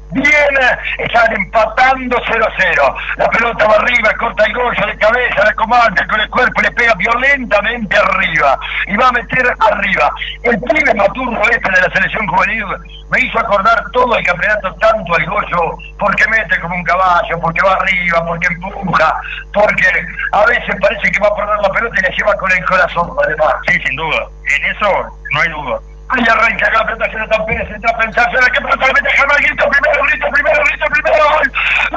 Viene, están empatando 0-0. La pelota va arriba, corta el Goya de cabeza, la comanda con el cuerpo, le pega violentamente arriba y va a meter arriba. El pibe Maturro de la selección juvenil me hizo acordar todo el campeonato tanto al Goyo, porque mete como un caballo, porque va arriba, porque empuja, porque a veces parece que va a perder la pelota y la lleva con el corazón, además. Sí, sin duda, en eso no hay duda. Ahí arranca la pelota, Jonathan Pérez, entra a pensar, ¿será que pelota le mete Germán? Grito primero, ¡gol!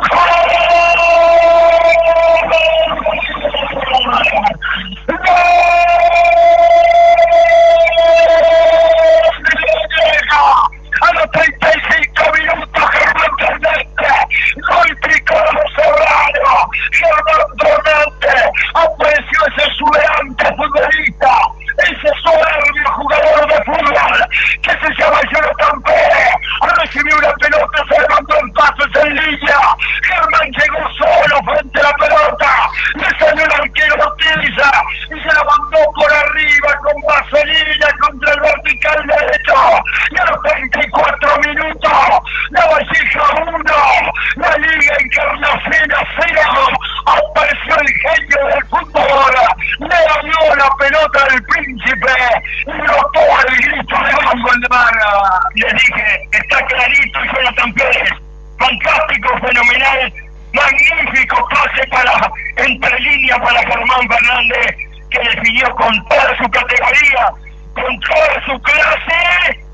A los 35 minutos, Germán Fernández, gol tricolor Serrano, Germán Fernández, apareció ese exuberante futbolista, ese soberbio jugador de fútbol que se llama Jonathan Pérez, recibió una pelota, se le mandó en pasos en línea, Germán llegó solo frente a la pelota, le salió el arquero de Utiliza y se la mandó por arriba con vaselina contra el vertical derecho, y a los 34 minutos, la Valleja 1, la Liga Encarnación 0, apareció el genio del fútbol, le dio la pelota al Príncipe y rotó el grito de gol de Mara. Les dije, está clarito Jonathan Pérez, fantástico, fenomenal, magnífico pase entre líneas para Germán Fernández, que definió con toda su categoría, con toda su clase.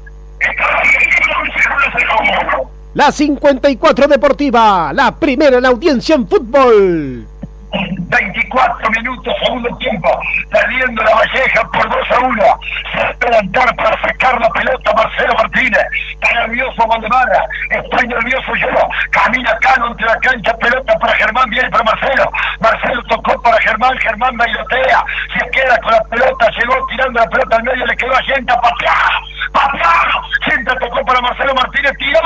La 54 Deportiva, la primera en audiencia en fútbol. 24 minutos, segundo tiempo, perdiendo la Valleja por 2-1. Se espera entrar para sacar la pelota Marcelo Martínez. Está nervioso Valdemara, estoy nervioso yo. Camina Cano entre la cancha, pelota para Germán, viene para Marcelo. Marcelo tocó para Germán, Germán bailotea, se queda con la pelota, llegó tirando la pelota al medio, le quedó a Yenta, pateado. Yenta tocó para Marcelo Martínez, tiró.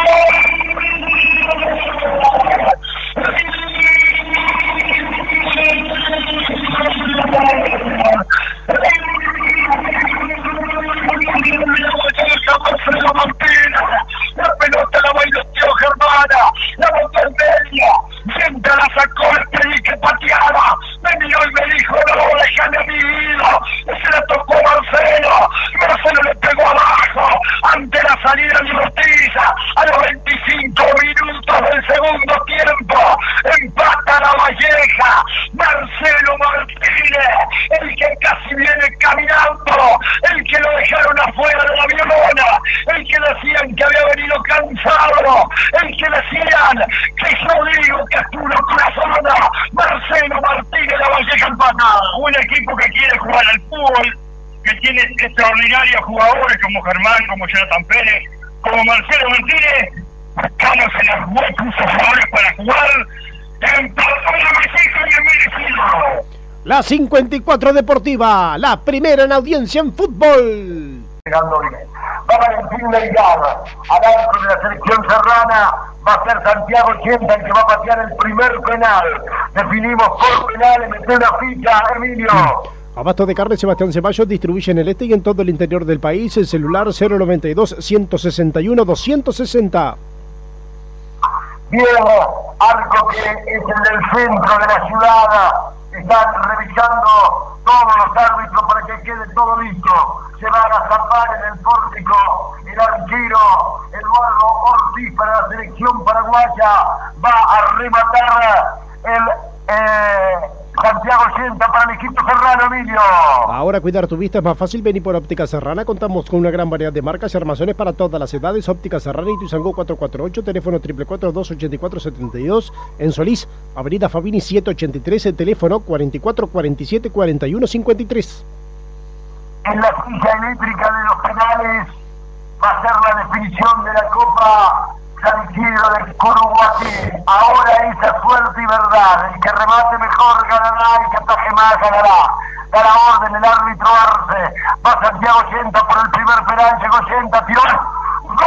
La pelota la bailoteó Germana, la botó en medio, Yenta la sacó, le pedí que pateaba, me miró y me dijo, no, déjame a mi hilo, se la tocó Marcelo le pegó abajo, ante la salida de Ortiza, a los 25 minutos del segundo tiempo, empata la Valleja, Marcelo Martínez, el que casi viene caminando, el que lo dejaron afuera de la Violona, el que decían que había venido cansado, el que decían que yo digo que es puro corazón, Marcelo Martínez, la Valleja empata. Un equipo que quiere jugar al fútbol, que tiene extraordinarios jugadores como Germán, como Jonathan Pérez, como Marcelo Martínez, Cano se la jugó, puso jugadores para jugar, empató la Valleja y el merecido. La 54 Deportiva, la primera en audiencia en fútbol. Llegando bien. Va Valentín Delgado, al arco de la selección serrana, va a ser Santiago 80 el que va a patear el primer penal. Definimos por penal, mete una ficha, Emilio. Abasto de carne Sebastián Ceballos distribuye en el este y en todo el interior del país. El celular 092-161-260. Bien, arco que es el del centro de la ciudad. Están revisando todos los árbitros para que quede todo listo. Se van a zapar en el pórtico el arquero Eduardo Ortiz para la selección paraguaya. Va a rematar el Santiago 80 para el equipo serrano, Emilio. Ahora cuidar tu vista es más fácil. Vení por Óptica Serrana. Contamos con una gran variedad de marcas y armazones para todas las edades. Óptica Serrana y Ituzaingó 448, teléfono 444-284-72. En Solís, avenida Fabini 783, el teléfono 4447-4153. En la silla eléctrica de los penales va a ser la definición de la Copa San Isidro de Curuguatí. Ahora esa suerte y verdad. El que remate mejor ganará, el que ataje más ganará. Da la orden el árbitro Arce. Va Santiago 80 por el primer penal, llegó 80, tiró. ¡Gol!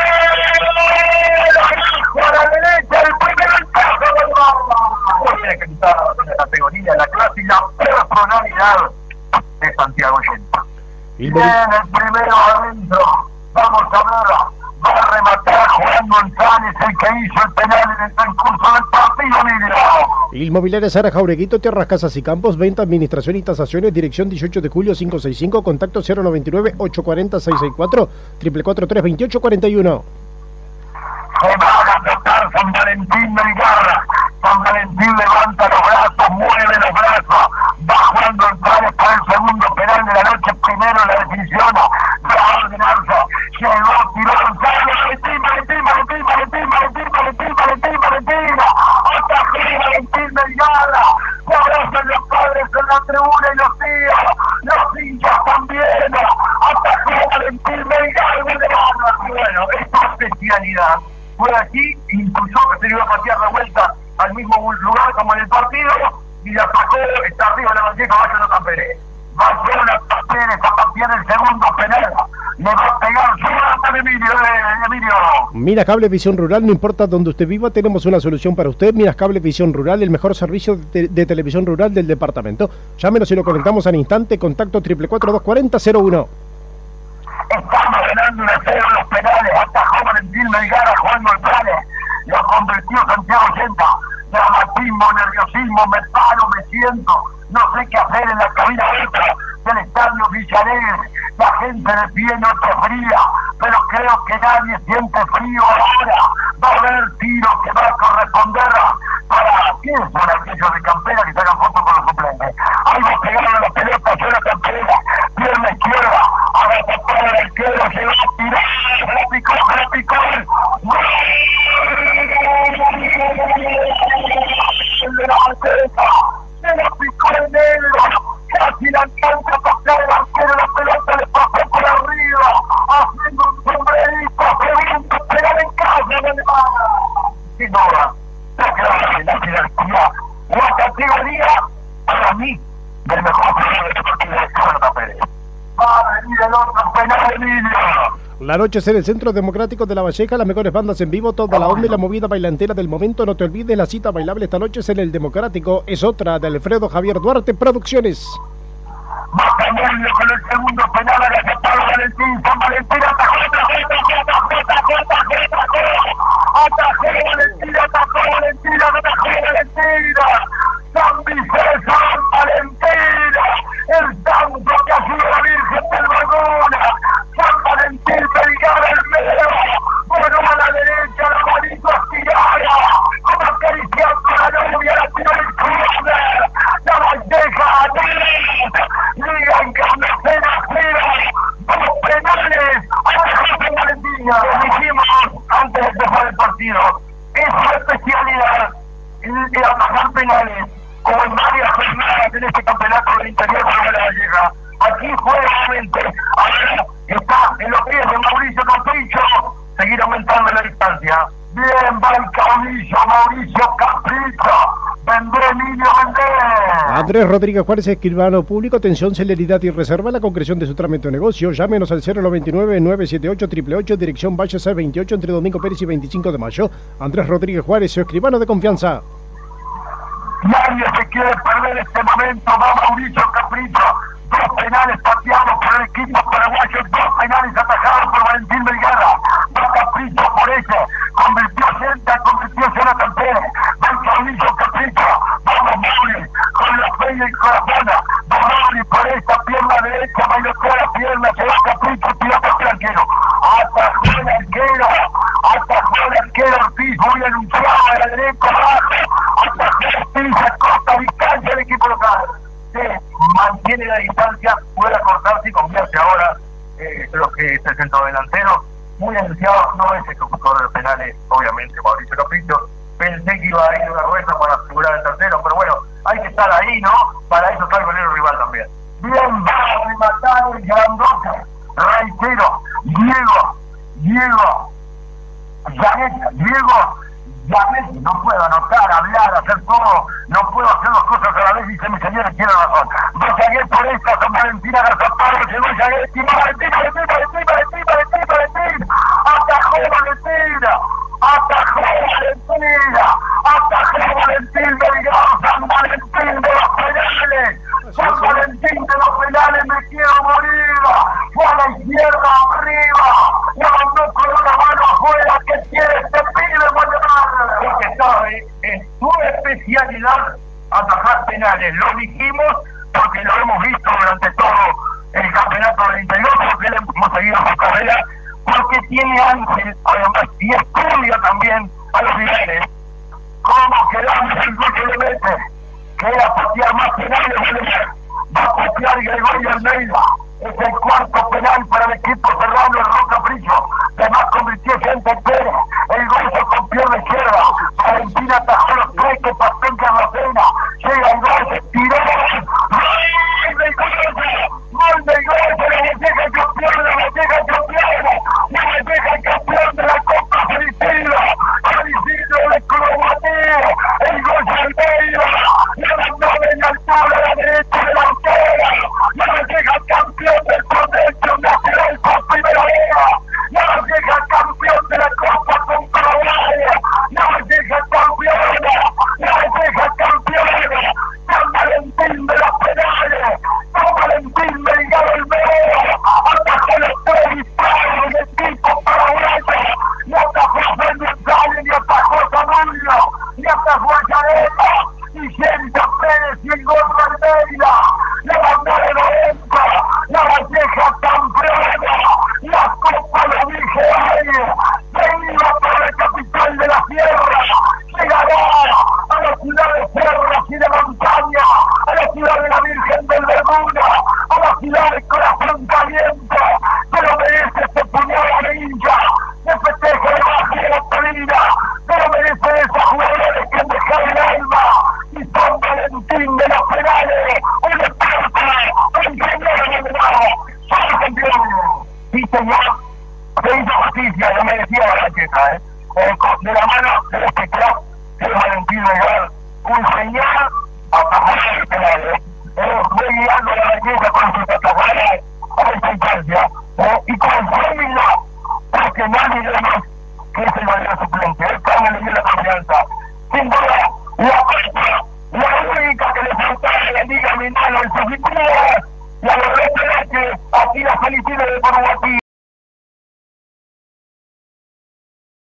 A la derecha, el primer paso del Barba. Tiene que quitar la categoría, la clase y la personalidad de Santiago 80. Bien, el primero adentro. Vamos a ver. Va a rematar jugando en Morales el que hizo el penal en el transcurso del partido, Emilio. Inmobiliaria Sara Jaureguito, Tierras, Casas y Campos, venta, administración y tasaciones, dirección 18 de julio 565, contacto 099-840-664, 444-328-41. Se va a tocar San Valentín Melgarra. San Valentín levanta los brazos, mueve los brazos, va jugando el Pares para el segundo penal de la noche, primero la definición, Raúl de Marzo, llegó, tiró Gonzalo, Valentín, atajó Valentín Melgarra, se abrazan los padres en la tribuna y los tíos, los hinchas también, atajó Valentín Melgarra, bueno, esta especialidad. Fue aquí, incluso que se iba a patear de vuelta al mismo lugar como en el partido, y la sacó, está arriba la bandeja, vaya no Pérez. Va a ser una Pérez a patear el segundo penal. Le va a pegar su mata de Emilio. Miras Cable Visión Rural, no importa donde usted viva, tenemos una solución para usted. Miras Cable Visión Rural, el mejor servicio de televisión rural del departamento. Llámenos y lo conectamos al instante, contacto 444-240-01. Estamos ganando 1-0 los penales, atajó Valentín Melgarra jugando el penales, lo convirtió Santiago Yenta, dramatismo, nerviosismo, me paro, me siento, no sé qué hacer en la cabina extra del estadio Villalegre, la gente de pie, noche fría, pero creo que nadie siente frío ahora, va a haber tiro que va a corresponder para, ¿quiénes son aquellos de Campera que sacan fotos con los suplentes? Ahí va a pegar a la pelota, suena Campera, pierna izquierda, a la tapada del arquero, se va a tirar, se la picó, se la picó el negro, casi la alcanza a tocar el arquero, la pelota le pasó por arriba, haciendo un sombrerito, pregunto, pegar en casa, sin duda, la jerarquía, la categoría, para mí, del mejor jugador de este partido de Jonathan Pérez. Va a venir el otro penal, Emilio. La noche es en el Centro Democrático de La Valleja, las mejores bandas en vivo, toda la onda y la movida bailantera del momento. No te olvides, la cita bailable esta noche es en el Democrático, es otra de Alfredo Javier Duarte Producciones. Macamonio con el segundo penal a la San Valentín, San Valentín atajó San Vicente, San Valentín, el santo que ha sido la Virgen del Magona, San Valentín Melgarra el medio, bueno a la derecha, la manito estirada, como acariciando a la novia, la tiró el córner, la bandeja atrás, Liga Encarnación arriba, dos penales, atajó San Valentín. Lo dijimos antes de empezar el partido, es su especialidad, el atajar penales, como en varias jornadas en este campeonato del interior de La Valleja. Aquí fue realmente, ahora está en los pies de Mauricio Capricho, seguir aumentando la distancia. Bien, va el caudillo Mauricio Capricho. Vendré, Emilio, vendré. Andrés Rodríguez Juárez, escribano público, atención, celeridad y reserva la concreción de su trámite de negocio. Llámenos al 099-978-888, dirección Valle C28, entre Domingo Pérez y 25 de mayo. Andrés Rodríguez Juárez, su escribano de confianza. Nadie se quiere perder este momento, va Mauricio Capricho, dos penales pateados por el equipo paraguayo, dos penales atajados por Valentín Melgarra, va Capricho por ese, convirtió Jonathan Pérez, va el Mauricio Capricho, vamos Mauri, con la peña y corazón, va Mauri por esta pierna derecha, bailotea la pierna, se va Capricho, tira por el arquero, atajó el arquero Ortiz, muy anunciado a la derecha abajo, atajó Ortiz, corta distancia del equipo local, se mantiene la distancia, puede cortarse y convierte ahora lo que es el centro delantero, muy anunciado, no es ejecutor de los penales, obviamente Mauricio Capricho, pensé que iba a ir una rueda para asegurar el tercero, pero bueno, hay que estar ahí, ¿no? Para eso está el golero rival también. Bien, va a rematar el grandote, reitero, Janet, no puedo anotar, hablar, hacer todo, no puedo hacer dos cosas a la vez, dice mi señora, tiene razón. Janet por esta, San Valentín Garzaparo, llegó Janet, y Valentín, atajó Valentín Melgarra, San Valentín de los penales, San Valentín de los penales, me quiero morir, fue a la izquierda arriba, la mandó con una mano afuera, que quiere este pibe. calidad atajar penales. Lo dijimos porque lo hemos visto durante todo el campeonato del interior, porque le hemos seguido su carrera, porque tiene ángel, además, y estudia también a los rivales. ¿Cómo quedamos el gol que le mete? Queda patear más penales, va a patear Gregorio Almeida. Es el cuarto penal para el equipo serrano, el Roca Brillo. Además convirtió gente Pérez. El gol se con pierna izquierda. Valentina atajó los tres que pasó en Carracena. Llega el gol, se tiró. ¡Gol del gol! ¡Se la deja el campeón! ¡La deja el campeón! ¡La deja el campeón de la Copa Felicida! ¡Felicida de Cromateo! ¡El gol de Almeida! ¡La mandó en la altura a la derecha de la arquera! ¡La deja el campeón del torneo nacional por primera vez! ¡La deja el campeón de la Copa con Paraguay! ¡La deja campeona! ¡La deja campeona! ¡San Valentín de las penales! ¡San Valentín Delgado Almeida! ¡Atajó los tres disparos del equipo paraguayo! ¡Y atajó a González! ¡Y atajó a Zamullo! ¡Y atajó a Yarela! ¡Y Jenta Pérez! ¡Y el gol de Almeida! ¡La mandó de 90! ¡La Valleja campeona! ¡La Copa lo dije hoy! ¡Se iba para la capital de la tierra! ¡Llegará a la ciudad de Cerros y de Montaña! ¡A la ciudad de la Virgen del Bermuda! ¡A la ciudad del corazón caliente! ¡Pero merece este puñal de hincha! ¡Se festeja el baje de la Torina! ¡Pero merece esos jugadores que han dejado el alma! ¡Y San Valentín de las penales! ¡Un esparta! ¡Un señor abandonado! ¡Somos campeones! ¡Sí, señor! Se hizo justicia, lo merecía la Valleja, de la mano del espectador de Valentín Delgado, un señor atajador de penales, fue guiando a la Valleja con sus atajadas a esta instancia, y con su humildad, porque nadie de más que es el valor suplente, él le dio la confianza. Sin duda, la única que le faltaba a la Liga Minano en sus victorias, la logró tener que aquí la felicidad de Uruguay.